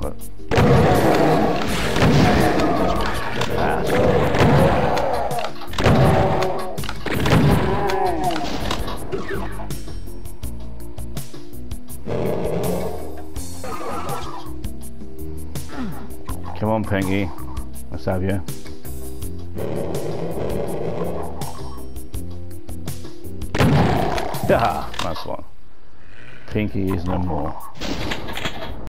chocolate. Fast. Come on, Pinky. Let's have you. Yeah, nice one. Pinky is no more.